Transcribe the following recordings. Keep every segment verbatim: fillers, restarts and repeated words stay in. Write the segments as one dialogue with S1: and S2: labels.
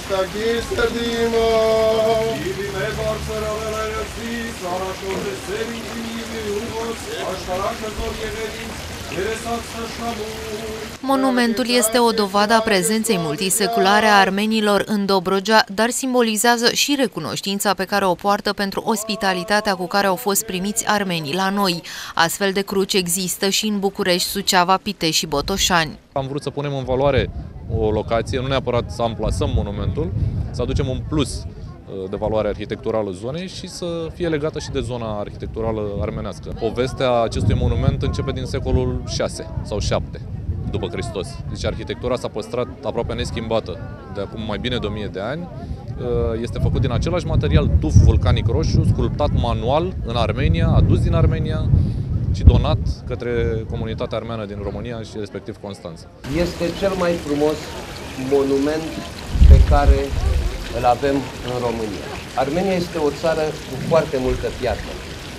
S1: Monumentul este o dovadă a prezenței multiseculare a armenilor în Dobrogea, dar simbolizează și recunoștința pe care o poartă pentru ospitalitatea cu care au fost primiți armenii la noi. Astfel de cruci există și în București, Suceava, Pitești și Botoșani.
S2: Am vrut să punem în valoare o locație, nu neapărat să amplasăm monumentul, să aducem un plus de valoare arhitecturală zonei și să fie legată și de zona arhitecturală armenească. Povestea acestui monument începe din secolul șase sau șapte după Hristos. Deci arhitectura s-a păstrat aproape neschimbată de acum mai bine de o mie de ani. Este făcut din același material, tuf vulcanic roșu, sculptat manual în Armenia, adus din Armenia și donat către comunitatea armeană din România și respectiv Constanța.
S3: Este cel mai frumos monument pe care îl avem în România. Armenia este o țară cu foarte multă piatră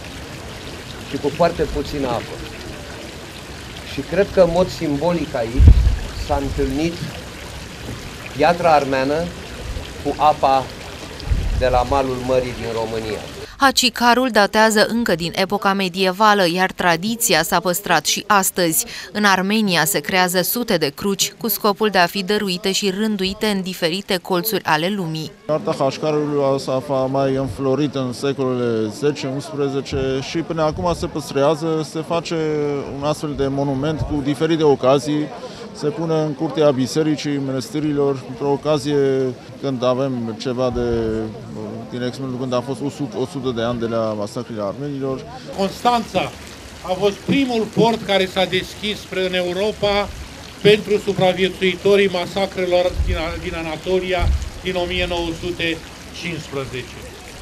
S3: și cu foarte puțină apă. Și cred că în mod simbolic aici s-a întâlnit piatra armeană cu apa de la malul mării din România.
S1: Hacicarul datează încă din epoca medievală, iar tradiția s-a păstrat și astăzi. În Armenia se creează sute de cruci cu scopul de a fi dăruite și rânduite în diferite colțuri ale lumii.
S4: Arta Hacicarului s-a mai înflorit în secolele zece unsprezece și până acum se păstrează, se face un astfel de monument cu diferite ocazii. Se pune în curtea bisericii, mănăstirilor, într-o ocazie când avem ceva de, din exemplu, când a fost o sută de ani de la masacrile armenilor.
S5: Constanța a fost primul port care s-a deschis spre în Europa pentru supraviețuitorii masacrelor din, din Anatolia din o mie nouă sute cincisprezece.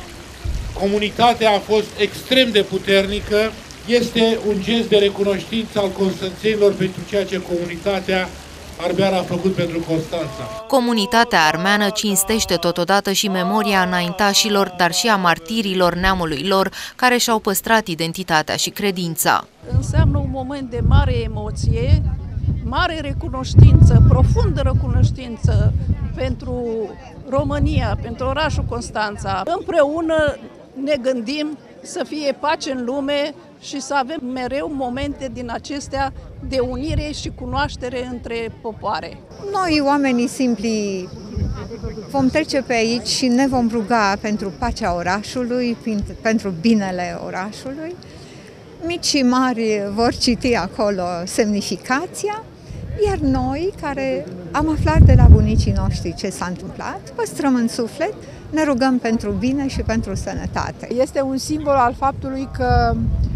S5: Comunitatea a fost extrem de puternică. Este un gest de recunoștință al constanțenilor pentru ceea ce comunitatea armeană a făcut pentru Constanța.
S1: Comunitatea armeană cinstește totodată și memoria înaintașilor, dar și a martirilor neamului lor, care și-au păstrat identitatea și credința.
S6: Înseamnă un moment de mare emoție, mare recunoștință, profundă recunoștință pentru România, pentru orașul Constanța. Împreună ne gândim să fie pace în lume și să avem mereu momente din acestea de unire și cunoaștere între popoare.
S7: Noi, oamenii simpli, vom trece pe aici și ne vom ruga pentru pacea orașului, pentru binele orașului. Mici și mari vor citi acolo semnificația, iar noi, care am aflat de la bunicii noștri ce s-a întâmplat, păstrăm în suflet, ne rugăm pentru bine și pentru sănătate.
S8: Este un simbol al faptului că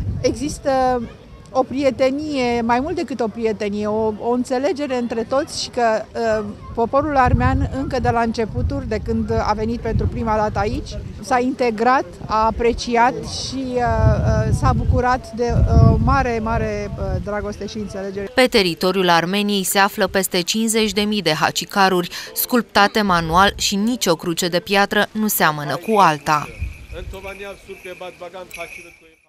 S8: există o prietenie, mai mult decât o prietenie, o, o înțelegere între toți și că uh, poporul armean încă de la începuturi, de când a venit pentru prima dată aici, s-a integrat, a apreciat și uh, uh, s-a bucurat de o uh, mare, mare uh, dragoste și înțelegere.
S1: Pe teritoriul Armeniei se află peste cincizeci de mii de hacicaruri, sculptate manual și nicio cruce de piatră nu seamănă cu alta.